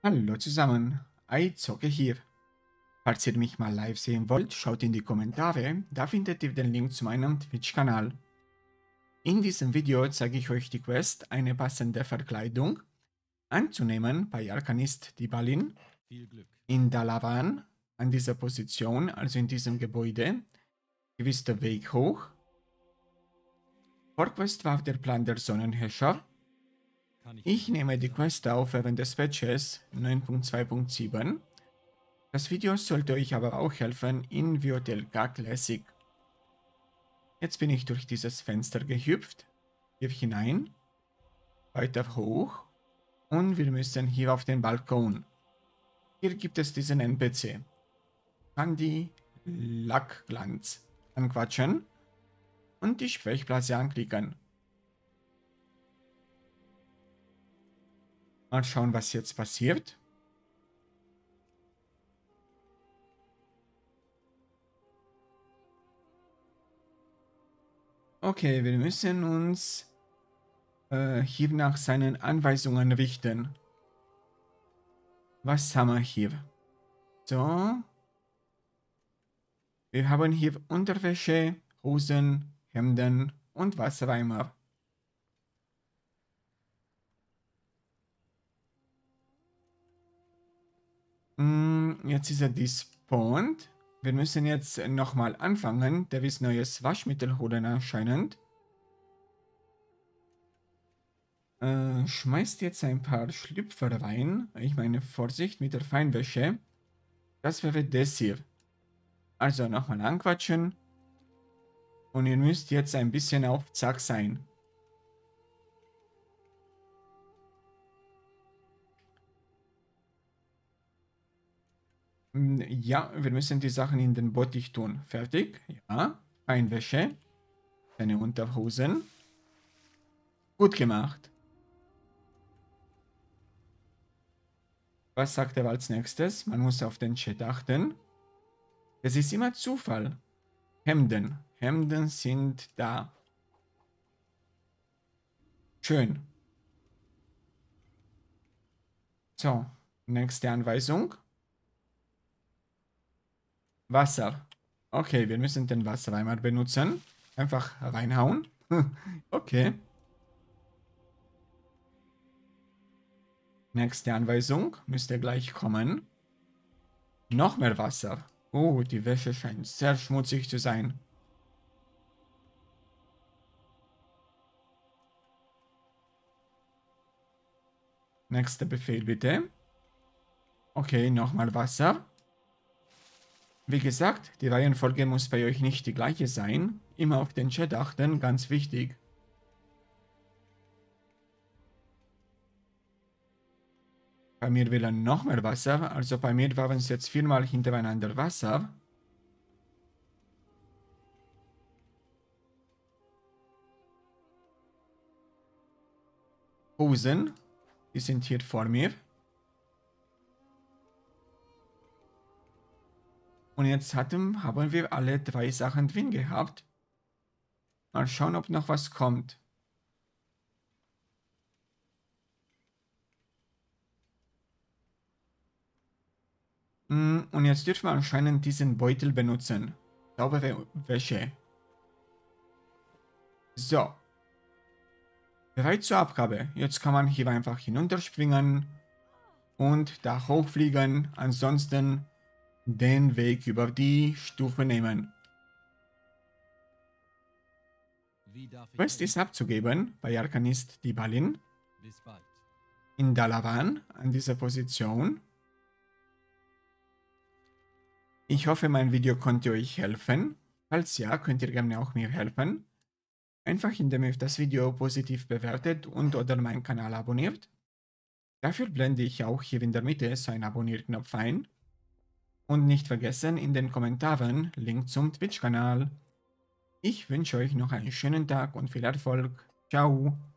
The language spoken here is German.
Hallo zusammen, iZocke hier. Falls ihr mich mal live sehen wollt, schaut in die Kommentare, da findet ihr den Link zu meinem Twitch-Kanal. In diesem Video zeige ich euch die Quest, eine passende Verkleidung anzunehmen bei Arcanist Dvalin in Dalavan, an dieser Position, also in diesem Gebäude, gewisser Weg hoch. Vorquest war der Plan der Sonnenherrscher. Ich nehme die Quest auf während des Patches 9.2.7. Das Video sollte euch aber auch helfen in WOTLK Classic. Jetzt bin ich durch dieses Fenster gehüpft, hier hinein, weiter hoch und wir müssen hier auf den Balkon. Hier gibt es diesen NPC. Candy Lackglanz anquatschen und die Sprechblase anklicken. Mal schauen, was jetzt passiert. Okay, wir müssen uns hier nach seinen Anweisungen richten. Was haben wir hier? So. Wir haben hier Unterwäsche, Hosen, Hemden und Wassereimer. Jetzt ist er despawned. Wir müssen jetzt nochmal anfangen. Der will neues Waschmittel holen anscheinend. Schmeißt jetzt ein paar Schlüpfer rein. Ich meine, Vorsicht mit der Feinwäsche. Das wäre das hier. Also nochmal anquatschen. Und ihr müsst jetzt ein bisschen auf Zack sein. Ja, wir müssen die Sachen in den Bottich tun. Fertig? Ja. Feinwäsche. Deine Unterhosen. Gut gemacht. Was sagt er als nächstes? Man muss auf den Chat achten. Es ist immer Zufall. Hemden. Hemden sind da. Schön. So, nächste Anweisung. Wasser. Okay, wir müssen den Wassereimer benutzen. Einfach reinhauen. Okay. Nächste Anweisung müsste gleich kommen. Noch mehr Wasser. Oh, die Wäsche scheint sehr schmutzig zu sein. Nächster Befehl bitte. Okay, nochmal Wasser. Wie gesagt, die Reihenfolge muss bei euch nicht die gleiche sein. Immer auf den Chat achten, ganz wichtig. Bei mir will er noch mehr Wasser, also bei mir waren es jetzt 4-mal hintereinander Wasser. Hosen, die sind hier vor mir. Und jetzt haben wir alle 3 Sachen drin gehabt. Mal schauen, ob noch was kommt. Und jetzt dürfen wir anscheinend diesen Beutel benutzen. Saubere Wäsche. So. Bereit zur Abgabe. Jetzt kann man hier einfach hinunterspringen und da hochfliegen. Ansonsten den Weg über die Stufe nehmen. Quest ist abzugeben bei Arcanist Dvalin in Dalavan an dieser Position. Ich hoffe, mein Video konnte euch helfen. Falls ja, könnt ihr gerne auch mir helfen. Einfach indem ihr das Video positiv bewertet und oder meinen Kanal abonniert. Dafür blende ich auch hier in der Mitte so einen Abonnier-Knopf ein. Und nicht vergessen, in den Kommentaren Link zum Twitch-Kanal. Ich wünsche euch noch einen schönen Tag und viel Erfolg. Ciao!